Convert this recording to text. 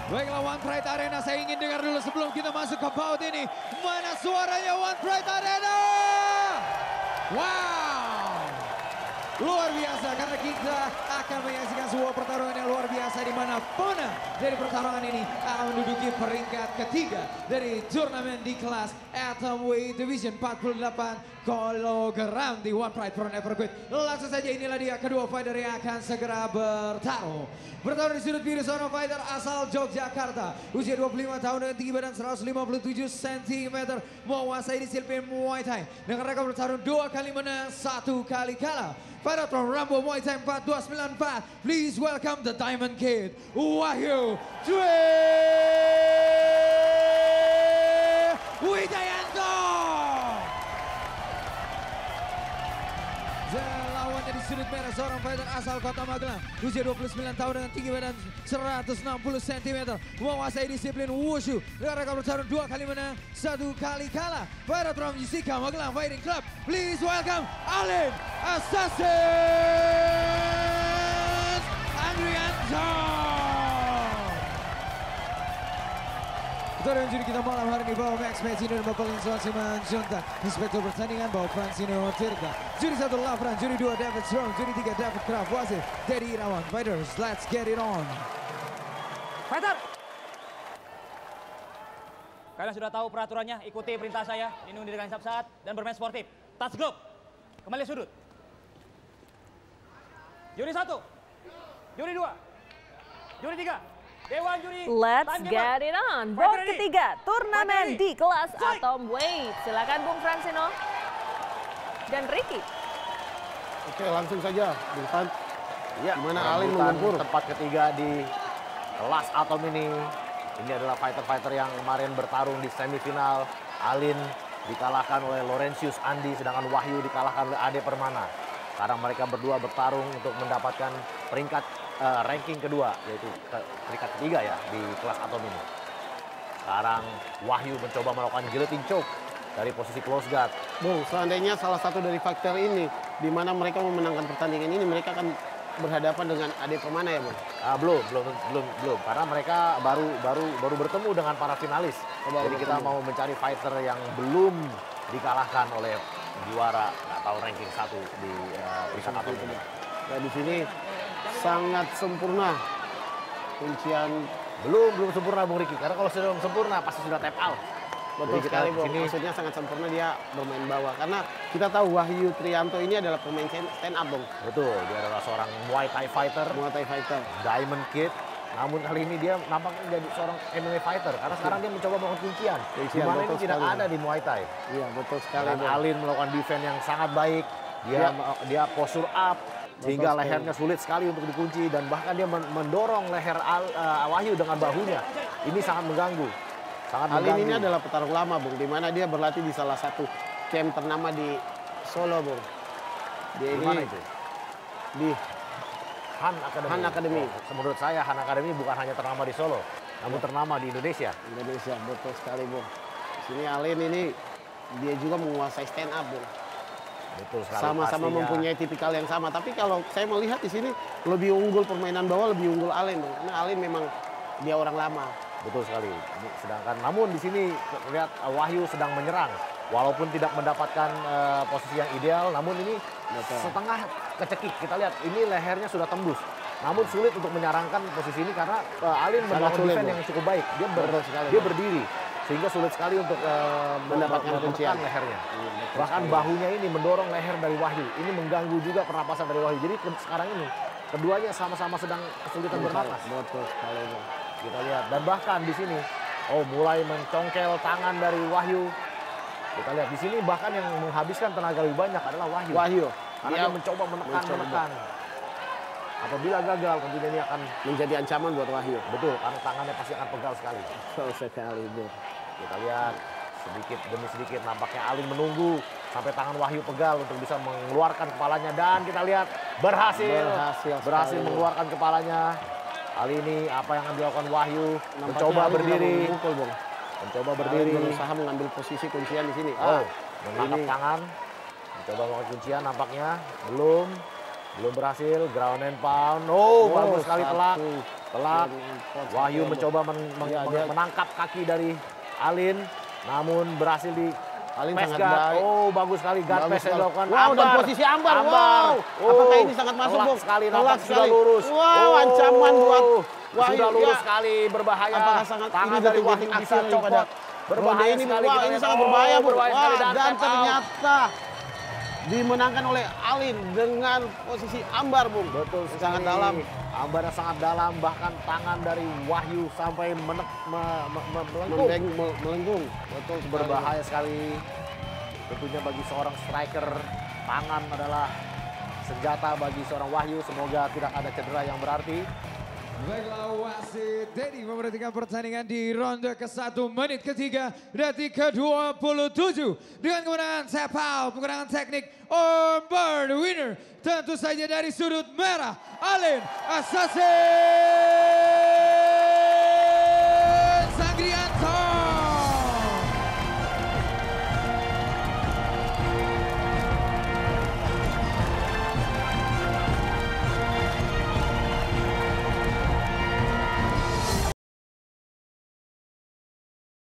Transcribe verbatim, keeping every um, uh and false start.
Baiklah One Pride Arena, saya ingin dengar dulu sebelum kita masuk ke paut ini. Mana suaranya One Pride Arena? Wow! Luar biasa karena kita akan menyaksikan sebuah pertarungan yang luar biasa di mana pemenang dari pertarungan ini akan menduduki peringkat ketiga dari turnamen di kelas Atomweight Division empat puluh delapan kilogram di One Pride Pro Never Quit. Langsung saja inilah dia kedua fighter yang akan segera bertarung. Bertarung di sudut kiri seorang fighter asal Yogyakarta, usia dua puluh lima tahun dengan tinggi badan seratus lima puluh tujuh sentimeter, menguasai disiplin Muay Thai dengan rekor bertarung dua kali menang, satu kali kalah. Fighter from Rambo Muay Thai empat dua sembilan empat, please welcome the Diamond Kid, Wahyu Dwi Wijayanto. Lawannya di sudut merah seorang fighter asal Kota Magelang, usia dua puluh sembilan tahun dengan tinggi badan seratus enam puluh sentimeter, menguasai disiplin Wushu dengan rekor bertarung dua kali menang, satu kali kalah. Fighter from Yusika Magelang Fighting Club, please welcome Alin Assassin Andrianto. Pertarungan juri kita malam hari ini bawa Max Metzino dan Bapak Linsuan Siman Jonta. Inspektur pertandingan bawa Francino Tirta. Juri satu Lafran, juri dua David Strong, juri tiga David Kraft, wasit Dedi Irawan. Fighters, let's get it on. Fighter! Kalian sudah tahu peraturannya, ikuti perintah saya, lindungi diri kalian saat dan bermain sportif. Touch glove, kembali sudut. Juri satu, juri dua, juri tiga. Dewan juri. Let's get it on. Bout ketiga turnamen di kelas Atomweight. Silakan Bung Francino dan Ricky. Oke, langsung saja, Bung Fan. Ya, gimana Alin mengumpul tempat ketiga di kelas Atom ini. Ini adalah fighter-fighter yang kemarin bertarung di semifinal. Alin dikalahkan oleh Laurentius Andi, sedangkan Wahyu dikalahkan oleh Ade Permana. Sekarang mereka berdua bertarung untuk mendapatkan peringkat uh, ranking kedua, yaitu ke, peringkat ketiga ya di kelas Atom ini. Sekarang Wahyu mencoba melakukan guillotine choke dari posisi close guard. Bung, seandainya salah satu dari faktor ini, di mana mereka memenangkan pertandingan ini, mereka akan berhadapan dengan Ade Permana ya, Bung? Uh, belum, belum, belum, belum, karena mereka baru, baru, baru bertemu dengan para finalis. Oh, Jadi bertemu. kita mau mencari fighter yang belum dikalahkan oleh juara atau ranking satu di uh, peringkat Atom ini. Ya, di sini sangat sempurna kuncian. Belum, belum sempurna Bung Riki, karena kalau sudah sempurna pasti sudah tap out. Betul Jadi kita sekali, Bung. sini- Maksudnya sangat sempurna dia bermain bawah. Karena kita tahu Wahyu Trianto ini adalah pemain stand up, Bung. Betul, dia adalah seorang Muay Thai fighter, Muay Thai fighter. Diamond Kid. Namun kali ini dia nampaknya jadi seorang M M A fighter, karena sekarang dia mencoba melakukan kuncian. Di Kuncian, mana ini betul tidak sekali. ada di Muay Thai. Iya, betul sekali, Dan Bung. Alin melakukan defense yang sangat baik. Dia Ya. dia posture up sehingga sekali. lehernya sulit sekali untuk dikunci, dan bahkan dia men- mendorong leher Al- uh, Wahyu dengan bahunya. Ini sangat mengganggu. Sangat Alin mengganggu. ini adalah petarung lama, Bung, di mana dia berlatih di salah satu camp ternama di Solo, Bung. Dia Di ini mana itu? di Han Academy. Han Academy. Oh, menurut saya Han Academy bukan hanya ternama di Solo, namun ternama di Indonesia. Indonesia, betul sekali, Bung. Di sini Alin ini dia juga menguasai stand up, Bung. Betul sekali. Sama-sama Pastinya- mempunyai tipikal yang sama. Tapi kalau saya melihat di sini lebih unggul permainan bawah, lebih unggul Alin, Bung. Karena Alin memang dia orang lama. Betul sekali. Ini- Sedangkan namun di sini lihat uh, Wahyu sedang menyerang, walaupun tidak mendapatkan uh, posisi yang ideal, namun ini Betul. setengah kecekik. Kita lihat ini lehernya sudah tembus. Namun sulit untuk menyerangkan posisi ini karena uh, Alin Sangat membangun sulit, defense Bung. yang cukup baik. Dia ber- Betul sekali, dia Bung. berdiri sehingga sulit sekali untuk uh, Mendapatkan menekan kuncian. lehernya. Iya, betul Bahkan sekali. bahunya ini mendorong leher dari Wahyu. Ini mengganggu juga pernapasan dari Wahyu. Jadi ke- sekarang ini keduanya sama-sama sedang kesulitan bernapas. Betul sekali, Bung. Kita lihat, dan bahkan di sini oh mulai mencongkel tangan dari Wahyu. Kita lihat di sini bahkan yang menghabiskan tenaga lebih banyak adalah Wahyu. Wahyu, Karena dia dia mencoba menekan, mencoba. menekan. Apabila gagal tentunya ini akan menjadi ancaman buat Wahyu. betul, karena tangannya pasti akan pegal sekali. Betul sekali, Bung. Kita lihat sedikit demi sedikit nampaknya Alin menunggu sampai tangan Wahyu pegal untuk bisa mengeluarkan kepalanya, dan kita lihat berhasil Berhasil berhasil sekali. mengeluarkan kepalanya. Kali ini apa yang akan dilakukan Wahyu? Nampaknya Mencoba Alin berdiri, tidak mau memukul, Bung. mencoba Alin berdiri. berusaha mengambil posisi kuncian di sini. Oh, Ah, menangkap ini tangan. Mencoba melakukan kuncian nampaknya belum. Belum berhasil, ground and pound. Oh, Oh, bagus sekali telak. satu. Telak. Wahyu Iya, mencoba men- men- Iya, men- dia- menangkap kaki dari Alin. Namun berhasil di Alin pass sangat guard. baik. Oh, bagus sekali guard Bagus pass yang sekali. dilakukan. Wow, dan posisi Ambar. Wow. Oh, Apakah ini sangat masuk, telak Bung? sekali, Telak nampak sudah sekali. lurus. Wow, Oh, ancaman buat Wahyu. sudah lurus Ya. sekali, berbahaya. Apakah sangat Tangan ini dari detik-detik Wahyu bisa akhir copot. pada Berbahaya ronde ini, sekali. wah, kita ini lihat. sangat Oh, berbahaya, Bung. berbahaya sekali Wah, dan dan tap out. ternyata dimenangkan oleh Alin dengan posisi Ambar, Bung. Betul Yang sekali. sangat dalam. Ambar yang sangat dalam, bahkan tangan dari Wahyu sampai menek, me, me, me, melengkung. Membeng, me- melengkung. Betul, sekali. Berbahaya sekali. Tentunya bagi seorang striker, tangan adalah senjata bagi seorang Wahyu. Semoga tidak ada cedera yang berarti. Baiklah, wasit Dedi memberhentikan pertandingan di ronde ke satu menit ketiga detik ke dua puluh tujuh dengan kemenangan tap out, kemenangan teknik on board winner tentu saja dari sudut merah Alin Assassin Sanggrian